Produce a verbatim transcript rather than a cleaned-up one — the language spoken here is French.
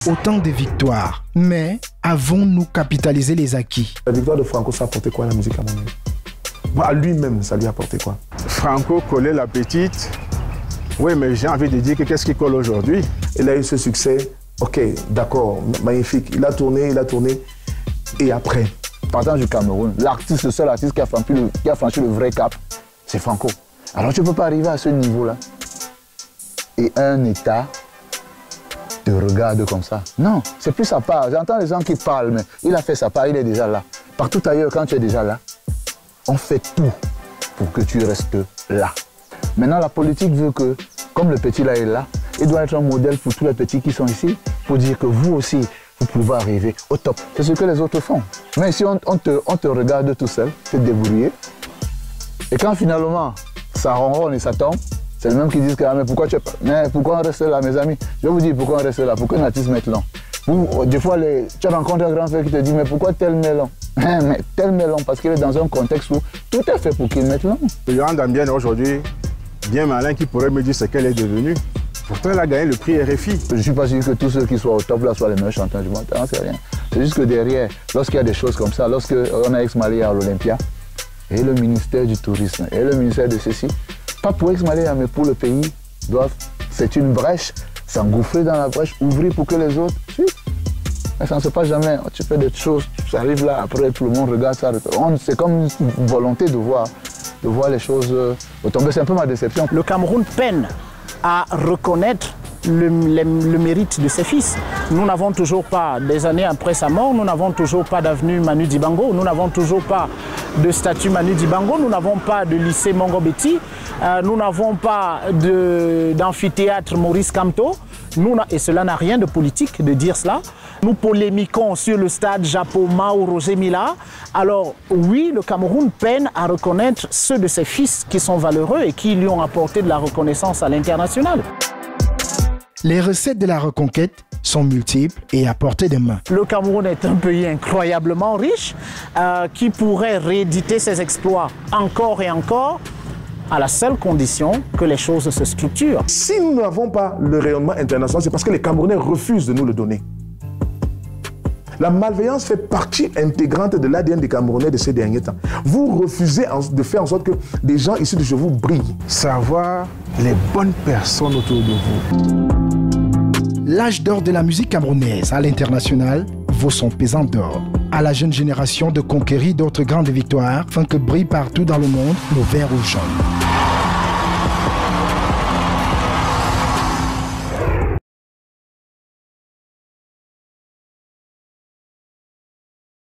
autant de victoires. Mais avons-nous capitalisé les acquis? La victoire de Franco, ça a apporté quoi à la musique camerounaise? À lui-même, ça lui a apporté quoi? Franco collait la petite. Oui, mais j'ai envie de dire que qu'est-ce qui colle aujourd'hui? Il a eu ce succès. Ok, d'accord, magnifique. Il a tourné, il a tourné. Et après? Partant du Cameroun, l'artiste, le seul artiste qui a franchi le, qui a franchi le vrai cap, c'est Franco. Alors tu ne peux pas arriver à ce niveau-là. Et un État te regarde comme ça. Non, c'est plus sa part. J'entends les gens qui parlent, mais il a fait sa part, il est déjà là. Partout ailleurs, quand tu es déjà là, on fait tout pour que tu restes là. Maintenant, la politique veut que, comme le petit là est là, il doit être un modèle pour tous les petits qui sont ici, pour dire que vous aussi, vous pouvez arriver au top. C'est ce que les autres font. Mais si on, on, te, on te regarde tout seul, te débrouiller, et quand finalement, ça ronronne et ça tombe, c'est les mêmes qui disent que ah, mais pourquoi tu es pas... Mais pourquoi on reste là, mes amis? Je vais vous dire pourquoi on reste là. Pourquoi un artiste met long? Vous, des fois, les... tu rencontres un grand frère qui te dit mais pourquoi tel met long? Mais tel met long parce qu'il est dans un contexte où tout est fait pour qu'il mette long. Yohan Dambienne aujourd'hui, bien malin qui pourrait me dire ce qu'elle est devenue. Pourtant, elle a gagné le prix R F I. Je ne suis pas sûr que tous ceux qui sont au top là soient les meilleurs chanteurs du monde. C'est rien. C'est juste que derrière, lorsqu'il y a des choses comme ça, lorsqu'on a Ex-Malia à l'Olympia, et le ministère du Tourisme, et le ministère de ceci, pas pour Ex-Malia, mais pour le pays, doivent, c'est une brèche, s'engouffrer dans la brèche, ouvrir pour que les autres suivent. Mais ça ne se passe jamais. Tu fais des choses, ça arrive là, après tout le monde regarde ça. C'est comme une volonté de voir, de voir les choses tomber. C'est un peu ma déception. Le Cameroun peine à reconnaître le, le, le mérite de ses fils. Nous n'avons toujours pas, des années après sa mort, nous n'avons toujours pas d'avenue Manu Dibango, nous n'avons toujours pas de statue Manu Dibango, nous n'avons pas de lycée Mongobeti, euh, nous n'avons pas d'amphithéâtre Maurice Kamto, nous, et cela n'a rien de politique de dire cela. Nous polémiquons sur le stade Japoma ou Roger Mila. Alors oui, le Cameroun peine à reconnaître ceux de ses fils qui sont valeureux et qui lui ont apporté de la reconnaissance à l'international. Les recettes de la reconquête sont multiples et à portée de main. Le Cameroun est un pays incroyablement riche euh, qui pourrait rééditer ses exploits encore et encore à la seule condition que les choses se structurent. Si nous n'avons pas le rayonnement international, c'est parce que les Camerounais refusent de nous le donner. La malveillance fait partie intégrante de l'A D N des Camerounais de ces derniers temps. Vous refusez de faire en sorte que des gens issus de chez vous brillent. Savoir les bonnes personnes autour de vous. L'âge d'or de la musique camerounaise à l'international vaut son pesant d'or. À la jeune génération de conquérir d'autres grandes victoires afin que brille partout dans le monde le vert ou jaune.